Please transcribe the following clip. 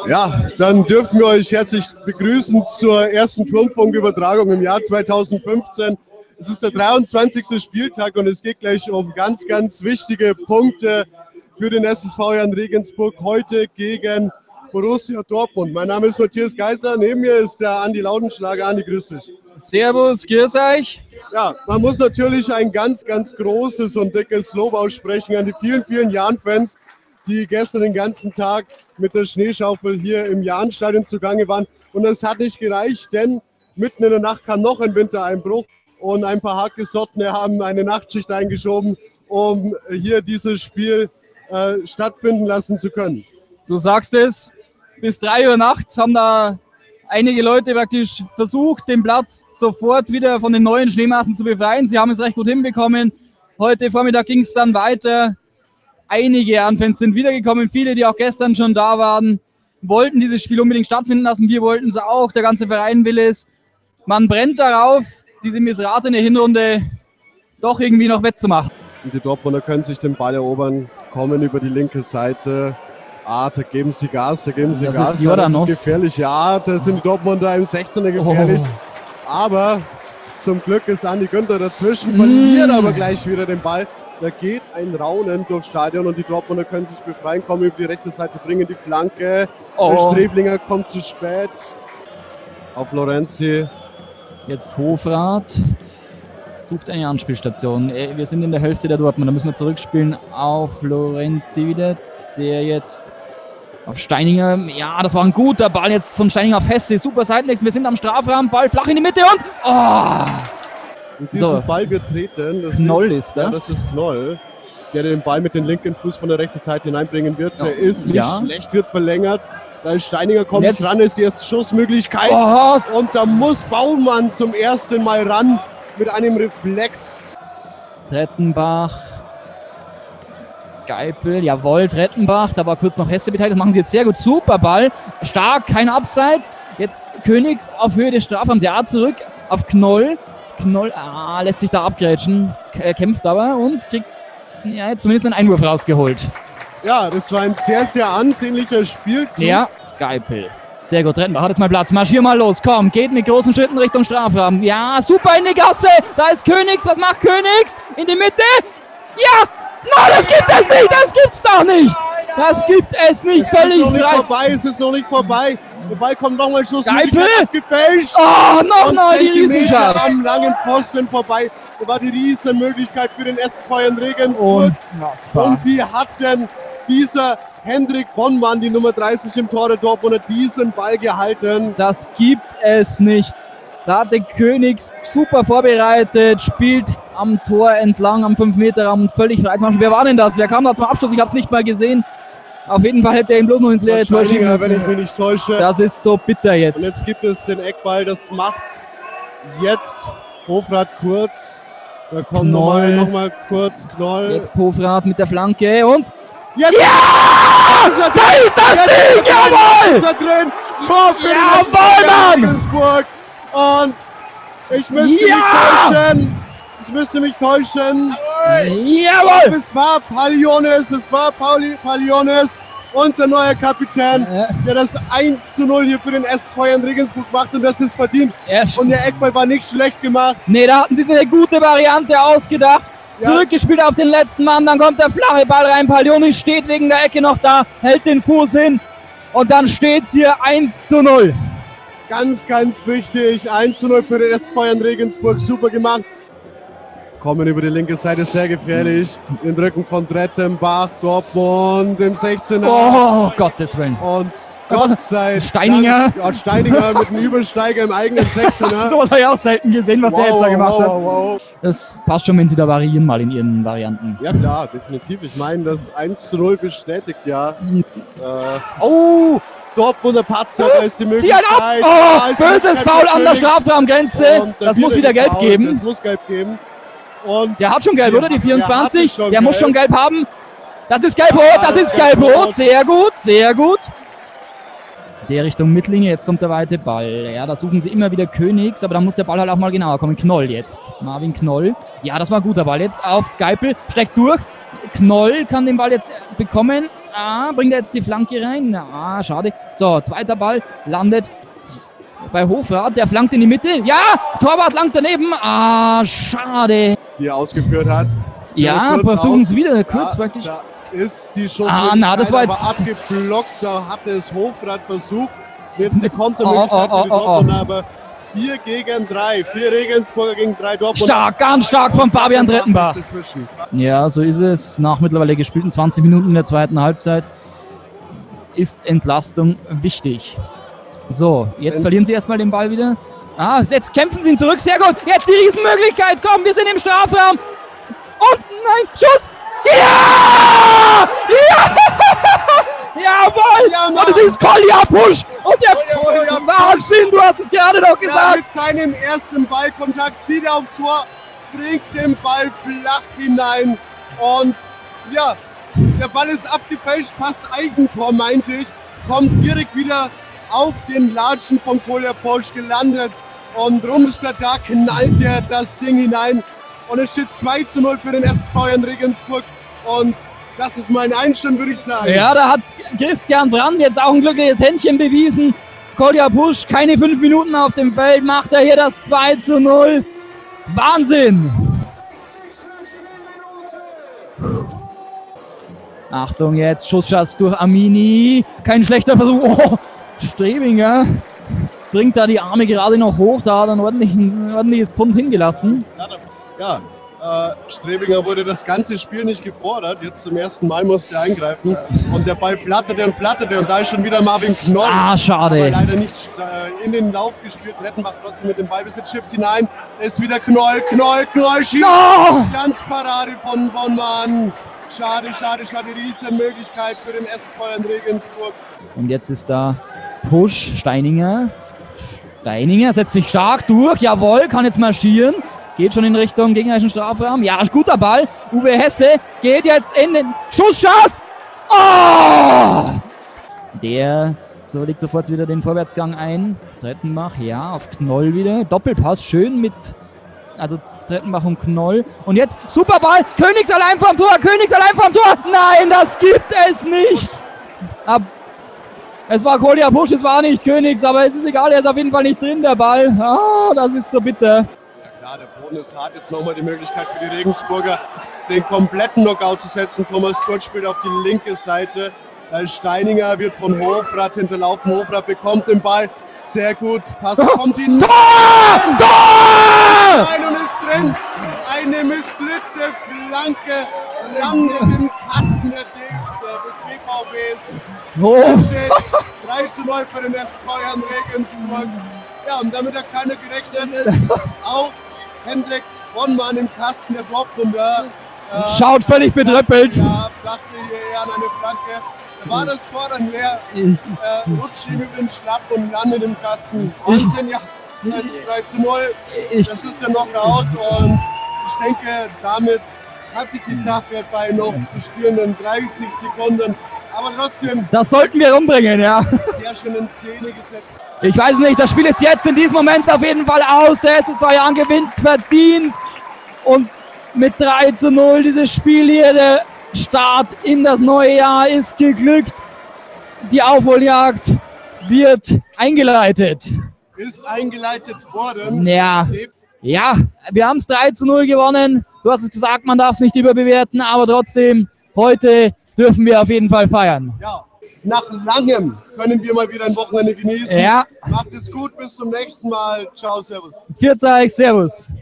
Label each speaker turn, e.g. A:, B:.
A: Ja, dann dürfen wir euch herzlich begrüßen zur ersten Turmfunk-Übertragung im Jahr 2015. Es ist der 23. Spieltag und es geht gleich um ganz, ganz wichtige Punkte für den SSV Jan Regensburg heute gegen Borussia Dortmund. Mein Name ist Matthias Geisler, neben mir ist der Andi Lautenschlager. Andi, grüß dich.
B: Servus, grüß euch.
A: Ja, man muss natürlich ein ganz, ganz großes und dickes Lob aussprechen an die vielen, vielen Jahn-Fans, die gestern den ganzen Tag mit der Schneeschaufel hier im Jahnstadion zugange waren. Und es hat nicht gereicht, denn mitten in der Nacht kam noch ein Wintereinbruch und ein paar Hartgesottene haben eine Nachtschicht eingeschoben, um hier dieses Spiel stattfinden lassen zu können.
B: Du sagst es, bis 3 Uhr nachts haben da einige Leute praktisch versucht, den Platz sofort wieder von den neuen Schneemassen zu befreien. Sie haben es recht gut hinbekommen. Heute Vormittag ging es dann weiter. Einige Jahn-Fans sind wiedergekommen, viele, die auch gestern schon da waren, wollten dieses Spiel unbedingt stattfinden lassen. Wir wollten es auch, der ganze Verein will es. Man brennt darauf, diese missratene Hinrunde doch irgendwie noch wettzumachen.
A: Und die Dortmunder können sich den Ball erobern, kommen über die linke Seite. Da geben sie Gas, das ist gefährlich. Ja, da sind die Dortmunder im 16er gefährlich. Aber zum Glück ist Andi Günther dazwischen, verliert aber gleich wieder den Ball. Da geht ein Raunen durchs Stadion und die Dortmunder können sich befreien, kommen über die rechte Seite, bringen die Flanke. Der Streblinger kommt zu spät auf Lorenzi.
B: Jetzt Hofrath sucht eine Anspielstation. Wir sind in der Hälfte der Dortmunder, da müssen wir zurückspielen auf Lorenzi wieder. Der jetzt auf Steininger, ja, das war ein guter Ball jetzt von Steininger auf Hesse, super Seitenwechsel, wir sind am Strafraum, Ball flach in die Mitte und
A: Und diesen Ball wird treten.
B: Knoll ist das.
A: Ja, das ist Knoll, der den Ball mit dem linken Fuß von der rechten Seite hineinbringen wird. Der ist nicht schlecht, wird verlängert. Da ist Steininger kommt jetzt ran, ist die erste Schussmöglichkeit. Und da muss Baumann zum ersten Mal ran mit einem Reflex.
B: Trettenbach. Geipel, jawohl, Trettenbach, da war kurz noch Hesse beteiligt, das machen sie jetzt sehr gut, super Ball, stark, kein Abseits, jetzt Königs auf Höhe des Strafraums, ja, zurück auf Knoll, lässt sich da abgrätschen, kämpft aber und kriegt jetzt zumindest einen Einwurf rausgeholt.
A: Ja, das war ein sehr, sehr ansehnlicher Spielzug.
B: Ja, Geipel, sehr gut, Trettenbach hat jetzt mal Platz, marschier mal los, komm, geht mit großen Schritten Richtung Strafraum, ja, super in die Gasse, da ist Königs, was macht Königs? In die Mitte, ja! Nein, das gibt es nicht, das gibt's doch nicht. Das gibt es nicht, völlig frei.
A: Es ist noch nicht vorbei. Der Ball kommt nochmal Schussmöglichkeit abgefälscht.
B: Nochmal die Riesenschaf.
A: Am langen Pfosten vorbei. Da war die Riesenmöglichkeit für den SSV in Regensburg. Und wie hat denn dieser Hendrik Bonnmann, die Nummer 30 im Tor der Dortmunder, diesen Ball gehalten?
B: Das gibt es nicht. Da hat der Königs super vorbereitet, spielt am Tor entlang, am 5-Meter-Raum völlig frei. Wer war denn das? Wer kam da zum Abschluss? Ich habe es nicht mal gesehen. Auf jeden Fall hätte er ihn bloß noch ins leere Tor schieben müssen.
A: Wenn ich mich nicht täusche.
B: Das ist so bitter jetzt.
A: Und jetzt gibt es den Eckball, das macht jetzt Hofrath kurz. Da kommt nochmal kurz Knoll.
B: Jetzt Hofrath mit der Flanke und...
A: Jetzt
B: ja! Da ist das Ding! Jawohl!
A: Ist er drin! Tor für
B: den
A: Regensburg! Und ich müsste mich täuschen.
B: Jawohl!
A: Es war Paliones, unser neuer Kapitän, der das 1:0 hier für den SSV Jan Regensburg macht und das ist verdient. Und der Eckball war nicht schlecht gemacht.
B: Nee, da hatten sie sich eine gute Variante ausgedacht. Zurückgespielt auf den letzten Mann, dann kommt der flache Ball rein. Palionis steht wegen der Ecke noch da, hält den Fuß hin und dann steht es hier 1:0.
A: Ganz, ganz wichtig. 1:0 für den SSV Jan Regensburg. Super gemacht. Kommen über die linke Seite, sehr gefährlich. In den Rücken von Trettenbach, Dortmund im 16er.
B: Oh, Gottes Willen.
A: Und Gott sei Dank.
B: Steininger.
A: Ja, Steininger mit einem Übersteiger im eigenen 16er.
B: So was habe ich auch selten gesehen, was der jetzt da gemacht hat. Das passt schon, wenn sie da variieren mal in ihren Varianten.
A: Ja klar, definitiv. Ich meine, das 1:0 bestätigt ja. Dortmunder Patzer, da ist die Möglichkeit.
B: Böses Foul an der Strafraumgrenze. Das muss wieder gelb geben.
A: Das muss gelb geben. Und
B: der hat schon gelb, oder? Die 24. Der muss schon gelb haben. Das ist gelb-rot, das ist gelb-rot. Sehr gut, sehr gut. Der Richtung Mittellinie, jetzt kommt der weite Ball. Ja, da suchen sie immer wieder Königs, aber da muss der Ball halt auch mal genauer kommen. Knoll jetzt. Marvin Knoll. Ja, das war ein guter Ball. Jetzt auf Geipel, steckt durch. Knoll kann den Ball jetzt bekommen. bringt er jetzt die Flanke rein? Schade. So, zweiter Ball landet bei Hofrat, der flankt in die Mitte. Ja, Torwart langt daneben. Schade.
A: Die er ausgeführt hat.
B: Ja, versuchen es wieder kurz praktisch.
A: Da ist die Schussmöglichkeit,
B: das war jetzt
A: aber abgeblockt. Da hatte es Hofrat versucht. Jetzt die Kontermöglichkeit für die Dortmunder, aber 4 gegen 3. 4 Regensburger gegen 3 Dortmunder.
B: Stark, ganz stark von Fabian Drettenbach. Ja, so ist es. Nach mittlerweile gespielten 20 Minuten in der zweiten Halbzeit ist Entlastung wichtig. So, jetzt verlieren sie erstmal den Ball wieder. Jetzt kämpfen sie ihn zurück. Sehr gut. Jetzt die Riesenmöglichkeit. Komm, wir sind im Strafraum. Und nein, Schuss. Ja! Ja! Jawohl!
A: Ja,
B: und es ist Kolja Pusch! Und der Wahnsinn, du hast es gerade noch gesagt!
A: Mit seinem ersten Ballkontakt zieht er aufs Tor, bringt den Ball flach hinein und ja, der Ball ist abgefälscht, fast Eigentor meinte ich, kommt direkt wieder auf den Latschen von Kolja Pusch gelandet und Rumstadt knallt er das Ding hinein und es steht 2:0 für den SV in Regensburg und das ist mein Einstand, würde ich sagen.
B: Ja, da hat Christian Brand jetzt auch ein glückliches Händchen bewiesen. Kolja Pusch, keine 5 Minuten auf dem Feld, macht er hier das 2:0. Wahnsinn! Achtung jetzt, Schussschuss durch Amini. Kein schlechter Versuch. Strebinger bringt da die Arme gerade noch hoch. Da hat er ein ordentliches Pfund hingelassen.
A: Ja. Strebinger wurde das ganze Spiel nicht gefordert. Jetzt zum ersten Mal musste er eingreifen. Und der Ball flatterte und flatterte. Und da ist schon wieder Marvin Knoll.
B: Schade.
A: Aber leider nicht in den Lauf gespielt. Rettenbach trotzdem mit dem Ballbesitz, schippt hinein. Es ist wieder Knoll, schießt. Glanzparade von Bonmann. Schade. Riesenmöglichkeit für den SV in Regensburg.
B: Und jetzt ist da Pusch, Steininger setzt sich stark durch. Jawohl, kann jetzt marschieren. Geht schon in Richtung gegnerischen Strafraum. Ja, guter Ball. Uwe Hesse geht jetzt in den Schusschance. Der legt sofort wieder den Vorwärtsgang ein. Drettenbach, auf Knoll wieder. Doppelpass, schön mit, Drettenbach und Knoll. Und jetzt super Ball. Königs allein vorm Tor. Nein, das gibt es nicht. Es war Kolja Pusch, es war nicht Königs, aber es ist egal, er ist auf jeden Fall nicht drin, der Ball. Das ist so bitter.
A: Ja, der Boden ist hart. Jetzt nochmal die Möglichkeit für die Regensburger, den kompletten Knockout zu setzen. Thomas Kurz spielt auf die linke Seite. Da ist Steininger, wird von Hofrat hinterlaufen. Hofrat bekommt den Ball. Sehr gut. Pass kommt ihn.
B: Tor!
A: Nein, und ist drin. Eine missglückte Flanke landet im Kasten des BVBs. Steht 3:0 für den SV in Regensburg. Ja, und damit hat keiner gerechnet. Auch Hendrik Bonmann im Kasten der Dortmunder.
B: Schaut völlig bedröppelt.
A: Ja, dachte hier eher an eine Flanke. Da war das Tor dann leer. Rutscht ihm über den Schlapp und landet im Kasten. Wahnsinn, ja. Das ist 3:0. Das ist der Knockout. Und ich denke, damit hat sich die Sache bei noch zu spielenden 30 Sekunden. Aber trotzdem.
B: Das sollten wir umbringen, ja.
A: Sehr schön in Szene gesetzt.
B: Ich weiß nicht, das Spiel ist jetzt in diesem Moment auf jeden Fall aus. Der SSV Jahn gewinnt verdient. Und mit 3:0 dieses Spiel hier, der Start in das neue Jahr ist geglückt. Die Aufholjagd wird eingeleitet.
A: Ist eingeleitet worden.
B: Ja, wir haben es 3:0 gewonnen. Du hast es gesagt, man darf es nicht überbewerten, aber trotzdem, heute dürfen wir auf jeden Fall feiern.
A: Ja. Nach langem können wir mal wieder ein Wochenende genießen.
B: Ja.
A: Macht es gut, bis zum nächsten Mal. Ciao, servus.
B: Pfiat euch, servus.